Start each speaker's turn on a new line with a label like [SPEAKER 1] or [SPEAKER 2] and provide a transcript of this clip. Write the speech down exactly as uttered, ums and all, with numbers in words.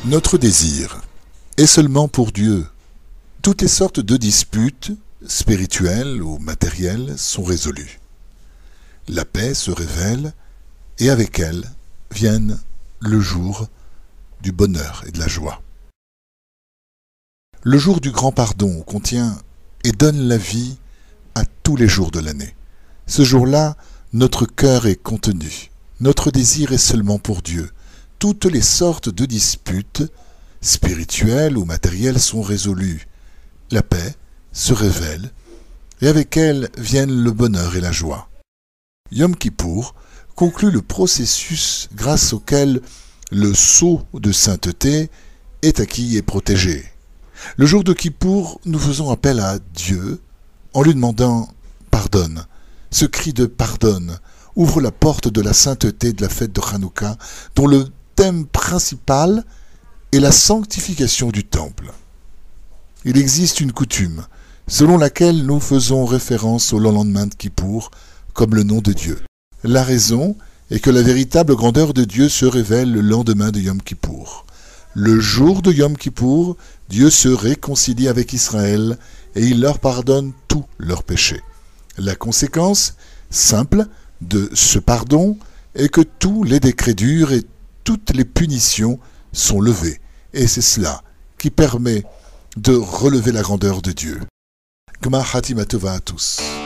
[SPEAKER 1] Notre désir est seulement pour Dieu. Toutes les sortes de disputes, spirituelles ou matérielles, sont résolues. La paix se révèle et avec elle viennent le jour du bonheur et de la joie. Le jour du grand pardon contient et donne la vie à tous les jours de l'année. Ce jour-là, notre cœur est contenu. Notre désir est seulement pour Dieu. Toutes les sortes de disputes, spirituelles ou matérielles, sont résolues. La paix se révèle et avec elle viennent le bonheur et la joie. Yom Kippour conclut le processus grâce auquel le sceau de sainteté est acquis et protégé. Le jour de Kippour, nous faisons appel à Dieu en lui demandant « pardonne ». Ce cri de « pardonne » ouvre la porte de la sainteté de la fête de Hanouka, dont le thème principal est la sanctification du temple. Il existe une coutume selon laquelle nous faisons référence au lendemain de Kippour comme le nom de Dieu. La raison est que la véritable grandeur de Dieu se révèle le lendemain de Yom Kippour. Le jour de Yom Kippour, Dieu se réconcilie avec Israël et il leur pardonne tous leurs péchés. La conséquence simple de ce pardon est que tous les décrets durs et toutes les punitions sont levés. Et c'est cela qui permet de relever la grandeur de Dieu. Gmar Hatima Tova à tous.